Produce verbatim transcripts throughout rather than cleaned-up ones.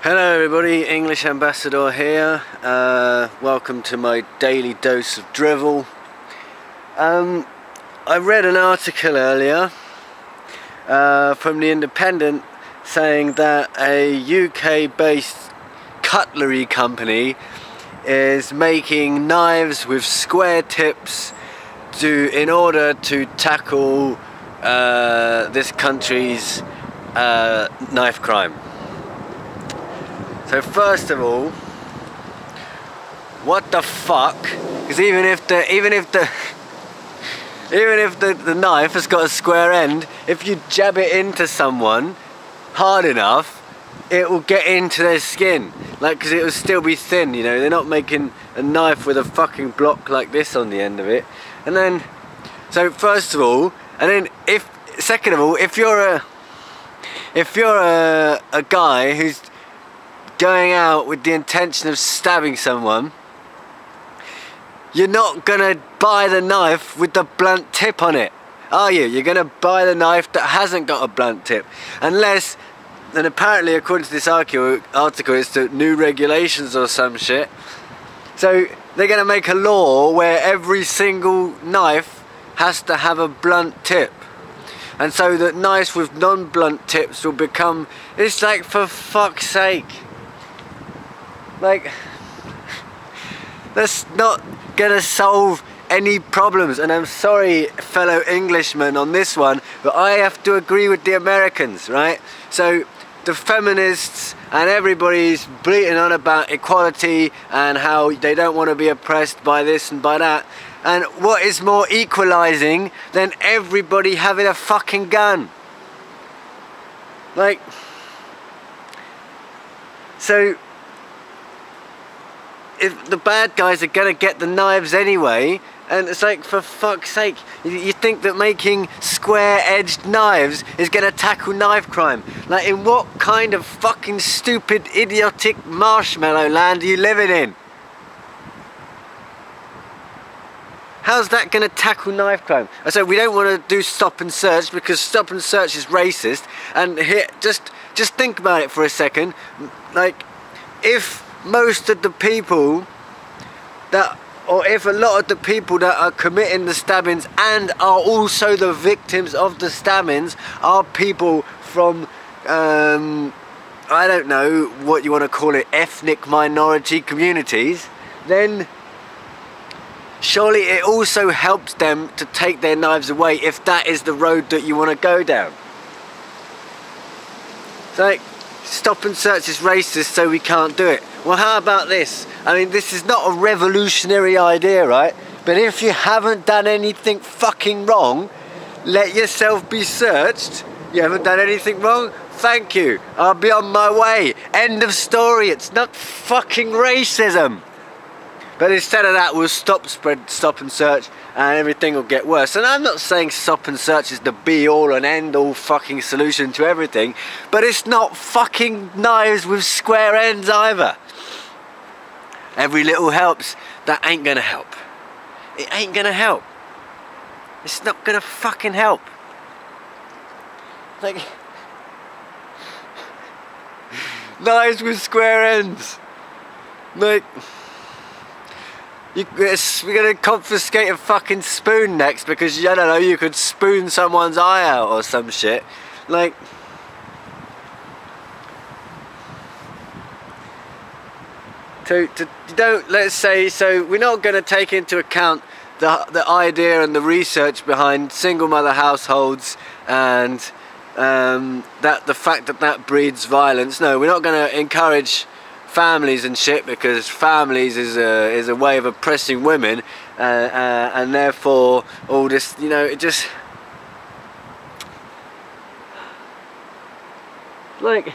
Hello everybody, English Ambassador here. Uh, welcome to my daily dose of drivel. Um, I read an article earlier uh, from the Independent saying that a U K based cutlery company is making knives with square tips to, in order to tackle uh, this country's uh, knife crime. So first of all, what the fuck? Because even if the even if the even if the, the knife has got a square end, if you jab it into someone hard enough, it will get into their skin. Like, because it will still be thin, you know. They're not making a knife with a fucking block like this on the end of it. And then, so first of all, and then if second of all, if you're a if you're a a guy who's going out with the intention of stabbing someone, you're not gonna buy the knife with the blunt tip on it, are you? You're gonna buy the knife that hasn't got a blunt tip, unless, and apparently according to this article, it's the new regulations or some shit, so they're gonna make a law where every single knife has to have a blunt tip. And so that knives with non-blunt tips will become, it's like, for fuck's sake. Like, that's not gonna solve any problems. And I'm sorry, fellow Englishmen, on this one, but I have to agree with the Americans, right? So the feminists and everybody's bleating on about equality and how they don't want to be oppressed by this and by that. And what is more equalizing than everybody having a fucking gun? Like, so if the bad guys are gonna get the knives anyway, and it's like, for fuck's sake, you think that making square-edged knives is gonna tackle knife crime? Like, in what kind of fucking stupid, idiotic marshmallow land are you living in? How's that gonna tackle knife crime? I said we don't want to do stop and search because stop and search is racist. And here, just just think about it for a second. Like, if most of the people that, or if a lot of the people that are committing the stabbings and are also the victims of the stabbings are people from, um, I don't know what you want to call it, ethnic minority communities, then surely it also helps them to take their knives away if that is the road that you want to go down. It's like, stop and search is racist, so we can't do it. Well, how about this? I mean, this is not a revolutionary idea, right? But if you haven't done anything fucking wrong, let yourself be searched. You haven't done anything wrong? Thank you. I'll be on my way. End of story. It's not fucking racism. But instead of that, we'll stop spread, stop and search, and everything will get worse. And I'm not saying stop and search is the be-all and end-all fucking solution to everything, but it's not fucking knives with square ends either. Every little helps. That ain't gonna help. It ain't gonna help. It's not gonna fucking help. Like, knives with square ends. Like, You, we're gonna confiscate a fucking spoon next because, I don't know, you could spoon someone's eye out or some shit. Like, to, to don't, let's say, so we're not gonna take into account the, the idea and the research behind single mother households and um, that the fact that that breeds violence. No, we're not gonna encourage families and shit, because families is a is a way of oppressing women, uh, uh, and therefore all this, you know, it just, like,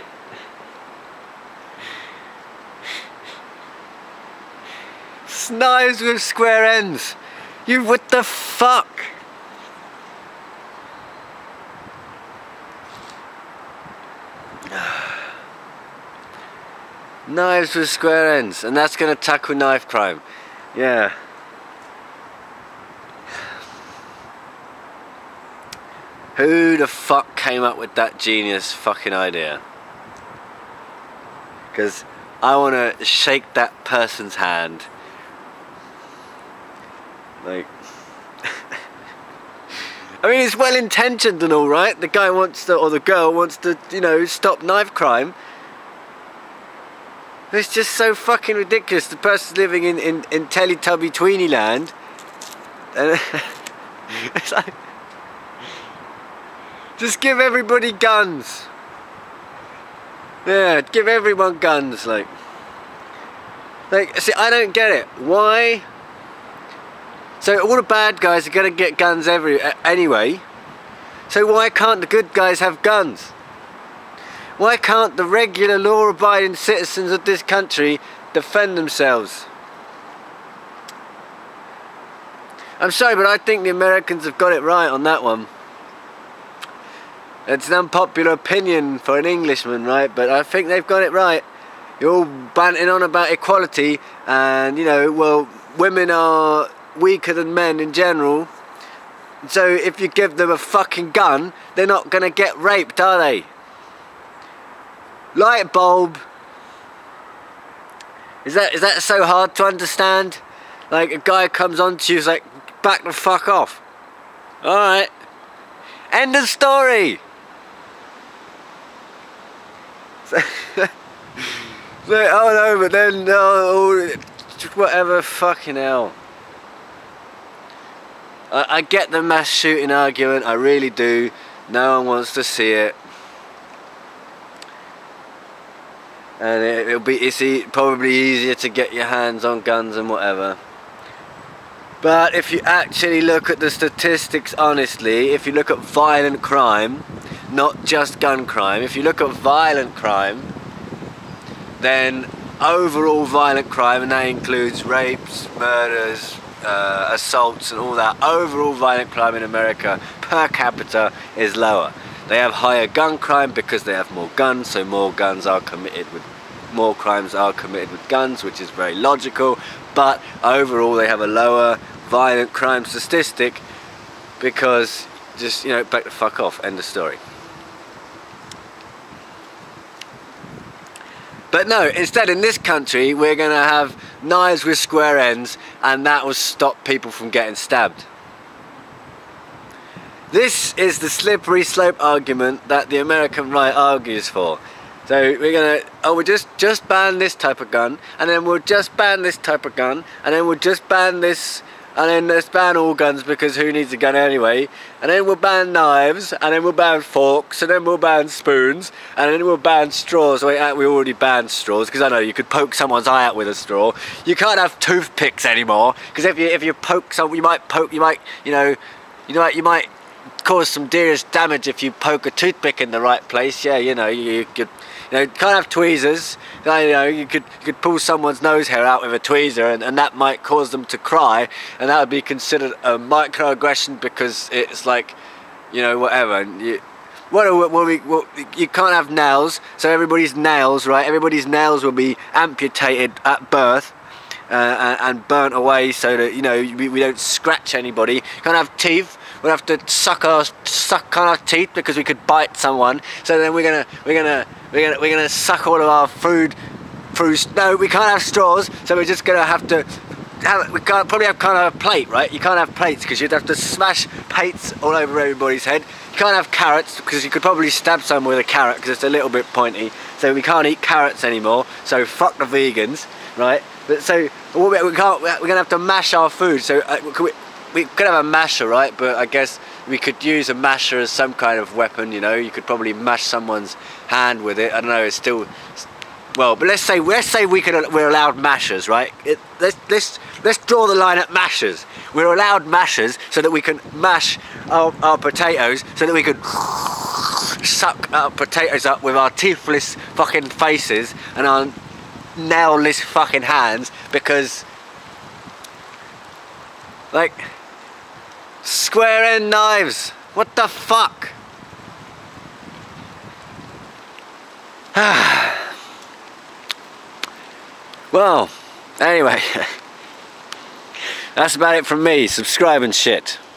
knives with square ends. You, what the fuck? Knives with square ends, and that's going to tackle knife crime. Yeah. Who the fuck came up with that genius fucking idea? because I want to shake that person's hand. Like, I mean, it's well intentioned and all, right? The guy wants to, or the girl wants to, you know, stop knife crime. It's just so fucking ridiculous. The person's living in, in, in Teletubby Tweenie land. And it's like, just give everybody guns. Yeah, give everyone guns, like. Like, see, I don't get it. Why? So all the bad guys are gonna get guns every anyway. So why can't the good guys have guns? Why can't the regular law-abiding citizens of this country defend themselves? I'm sorry, but I think the Americans have got it right on that one. It's an unpopular opinion for an Englishman, right? But I think they've got it right. You're all banting on about equality and, you know, well, women are weaker than men in general. So if you give them a fucking gun, they're not going to get raped, are they? Light bulb. Is that is that so hard to understand? Like, a guy comes on to you, he's like, back the fuck off. Alright. End of story. So, so, oh no, but then, oh, whatever, fucking hell. I, I get the mass shooting argument, I really do. No one wants to see it. And it, it'll be, it's e probably easier to get your hands on guns and whatever. But if you actually look at the statistics honestly, if you look at violent crime, not just gun crime, if you look at violent crime, then overall violent crime, and that includes rapes, murders, uh, assaults and all that, overall violent crime in America per capita is lower. They have higher gun crime because they have more guns, so more guns are committed with, more crimes are committed with guns, which is very logical, but overall they have a lower violent crime statistic because, just, you know, back the fuck off, end of story. But no, instead in this country we're going to have knives with square ends, and that will stop people from getting stabbed. This is the slippery slope argument that the American right argues for. So we're gonna, oh, we'll just, just ban this type of gun, and then we'll just ban this type of gun, and then we'll just ban this, and then let's ban all guns because who needs a gun anyway, and then we'll ban knives, and then we'll ban forks, and then we'll ban spoons, and then we'll ban straws. Wait, we already banned straws, because I know you could poke someone's eye out with a straw. You can't have toothpicks anymore, because if you, if you poke someone, you might poke, you might, you know, you know, you might cause some serious damage if you poke a toothpick in the right place. Yeah, you know, you, you could, you know, can't have tweezers. You know, you could you could pull someone's nose hair out with a tweezer, and, and that might cause them to cry, and that would be considered a microaggression because it's like, you know, whatever. And you, what, what we, what, you can't have nails, so everybody's nails, right? Everybody's nails will be amputated at birth. Uh, and, and burnt away so that, you know, we, we don't scratch anybody. Can't have teeth. We'll have to suck our suck on our teeth because we could bite someone. So then we're gonna we're gonna we're gonna we're gonna suck all of our food through. No, we can't have straws. So we're just gonna have to have. We can't probably have kind of a plate, right? You can't have plates because you'd have to smash plates all over everybody's head. You can't have carrots because you could probably stab someone with a carrot because it's a little bit pointy. So we can't eat carrots anymore. So fuck the vegans, right? But so we can't. We're gonna have to mash our food. So uh, we, we could have a masher, right? But I guess we could use a masher as some kind of weapon. You know, you could probably mash someone's hand with it. I don't know. It's still well. But let's say let's say we could we're allowed mashers, right? It, let's let's let's draw the line at mashers. We're allowed mashers so that we can mash our, our potatoes, so that we could suck our potatoes up with our teethless fucking faces and our nailless fucking hands, because like square end knives, what the fuck? Well, anyway, that's about it from me. Subscribe and shit.